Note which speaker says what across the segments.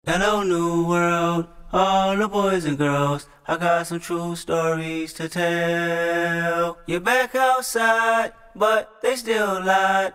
Speaker 1: Hello, new world, all the boys and girls. I got some true stories to tell. You're back outside, but they still lied.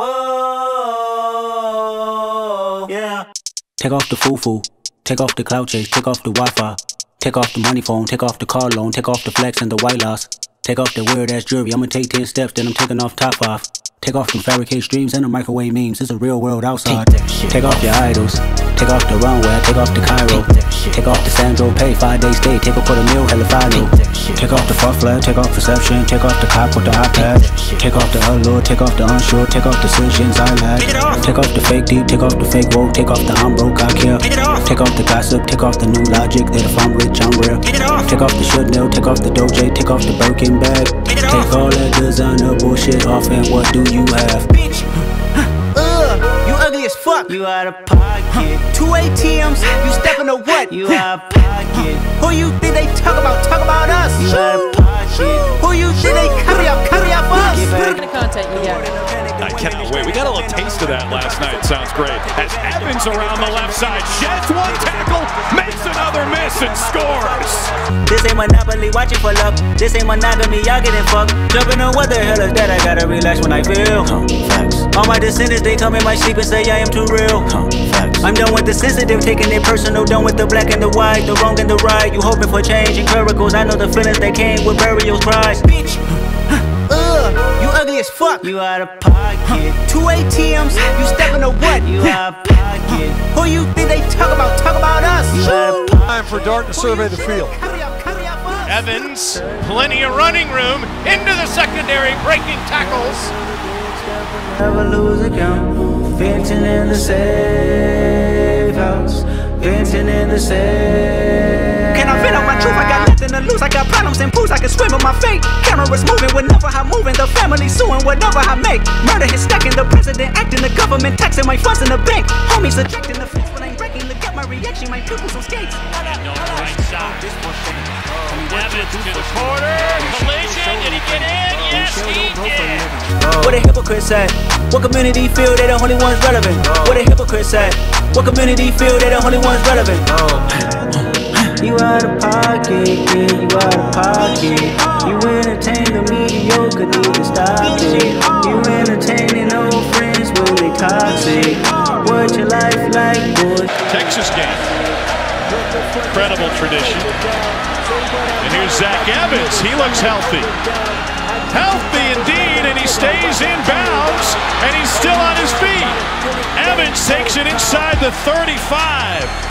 Speaker 1: Whoa, yeah. Take off the foo-foo, take off the cloud chase, take off the Wi-Fi, take off the money phone, take off the car loan, take off the flex and the white loss. Take off the weird ass jewelry, I'ma take 10 steps, then I'm taking off top 5. Take off them fabricate streams and the microwave memes, it's a real world outside. Take off your idols, take off the runway, take off the Cairo. Take off the Sandro pay, 5-day stay, take a quarter meal, hella follow. Take off the fuck flag, take off perception, take off the cop with the iPad. Take off the allure, take off the unsure, take off decisions I lack. Take off the fake deep, take off the fake woke, take off the I'm broke, I care. Take off the gossip, take off the new logic, that if I'm rich, I'm real. Take off the Chanel, take off the Doja, take off the Birkin bag. Take all that designer bullshit off and what do you have?
Speaker 2: Bitch, you ugly as fuck.
Speaker 1: You out of pocket.
Speaker 2: 2 ATMs, you stepping to what?
Speaker 1: You out of pocket.
Speaker 2: Who you think they talk about us?
Speaker 1: You out of pocket.
Speaker 2: Who you think they carry up for us?
Speaker 3: What kind of content you got?
Speaker 4: I cannot wait. We got a little taste of that last night. Sounds great. As Evans around the left side sheds one tackle, makes another miss and scores.
Speaker 1: This ain't Monopoly, watch it for luck. This ain't monogamy, y'all getting fucked. Jumping on what the hell is that? I gotta relax when I feel. Facts. All my descendants, they come in my sleep and say I am too real. Facts. I'm done with the sensitive, taking it personal. Done with the black and the white, the wrong and the right. You hoping for change and miracles. I know the feelings that came with burials, cries.
Speaker 2: Bitch, you ugly as fuck.
Speaker 1: You out of pocket.
Speaker 2: 2 ATMs, you stepping to what?
Speaker 1: You out of pocket.
Speaker 2: Who you think they talk about us?
Speaker 1: You out of pocket.
Speaker 5: Time for Dart to survey the field.
Speaker 4: Evans, plenty of running room, into the secondary, breaking tackles.
Speaker 1: Never lose a count. Venting in the safe house. Venting in the safe.
Speaker 2: Can I vent on my truth? I got nothing to lose. I got problems and pools. I can swim with my fate. Cameras moving whenever I'm moving. The family suing whatever I make. Murder is stacking. The president acting. The government taxing my funds in the bank. Homies ejecting the fence, but I'm breaking. Look at my reaction. My pupils on skates.
Speaker 4: Right side. Evans to the corner. Collision. Did he get in? Yes, he did.
Speaker 1: What a hypocrite at? What community feel they the only ones relevant? What a hypocrite at? What community feel they the only ones relevant? You out of pocket, yeah, you out of pocket. You entertain the mediocre, need to stop it. You entertaining old friends when they toxic. What your life like, boy?
Speaker 4: Texas game. Incredible tradition. And here's Zach Evans. He looks healthy. Healthy indeed, and he stays in bounds, and he's still on his feet. Evans takes it inside the 35.